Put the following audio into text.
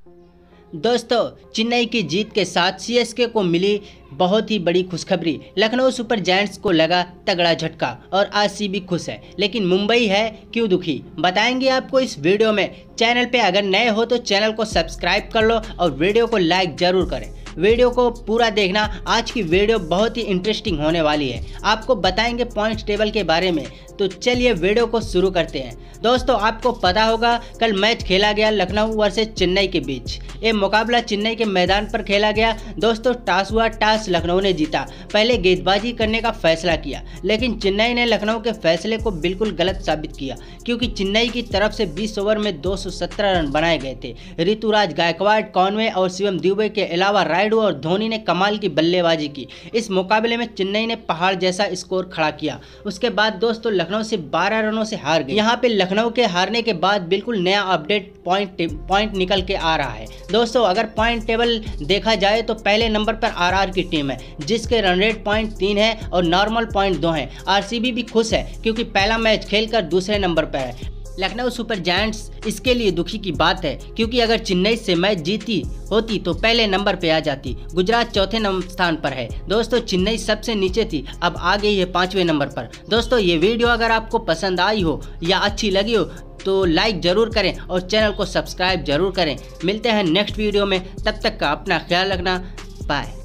दोस्तों, चेन्नई की जीत के साथ सीएसके को मिली बहुत ही बड़ी खुशखबरी। लखनऊ सुपर जायंट्स को लगा तगड़ा झटका और आरसीबी खुश है, लेकिन मुंबई है क्यों दुखी, बताएंगे आपको इस वीडियो में। चैनल पे अगर नए हो तो चैनल को सब्सक्राइब कर लो और वीडियो को लाइक जरूर करें। वीडियो को पूरा देखना, आज की वीडियो बहुत ही इंटरेस्टिंग होने वाली है। आपको बताएंगे पॉइंट टेबल के बारे में, तो चलिए वीडियो को शुरू करते हैं। दोस्तों, आपको पता होगा कल मैच खेला गया लखनऊ वर्सेस चेन्नई के बीच। ये मुकाबला चेन्नई के मैदान पर खेला गया। दोस्तों, टॉस हुआ, टॉस लखनऊ ने जीता। पहले गेंदबाजी करने का फैसला किया, लेकिन चेन्नई ने लखनऊ के फैसले को बिल्कुल गलत साबित किया, क्योंकि चेन्नई की तरफ से 20 ओवर में 217 रन बनाए गए थे। ऋतुराज गायकवाड़, कॉनवे और शिवम दुबे के अलावा रायडू और धोनी ने कमाल की बल्लेबाजी की। इस मुकाबले में चेन्नई ने पहाड़ जैसा स्कोर खड़ा किया। उसके बाद दोस्तों लखनऊ से 12 रनों से हार गई। यहाँ पे लखनऊ के हारने के बाद बिल्कुल नया अपडेट पॉइंट निकल के आ रहा है। दोस्तों, अगर पॉइंट टेबल देखा जाए तो पहले नंबर पर आरआर की टीम है, जिसके रन रेट पॉइंट 3 है और नॉर्मल पॉइंट 2 है। आरसीबी भी खुश है, क्योंकि पहला मैच खेलकर दूसरे नंबर पर है। लखनऊ सुपर जायंट्स इसके लिए दुखी की बात है, क्योंकि अगर चेन्नई से मैच जीती होती तो पहले नंबर पे आ जाती। गुजरात चौथे स्थान पर है। दोस्तों, चेन्नई सबसे नीचे थी, अब आ गई है 5वें नंबर पर। दोस्तों, ये वीडियो अगर आपको पसंद आई हो या अच्छी लगी हो तो लाइक जरूर करें और चैनल को सब्सक्राइब जरूर करें। मिलते हैं नेक्स्ट वीडियो में, तब तक का अपना ख्याल रखना। बाय।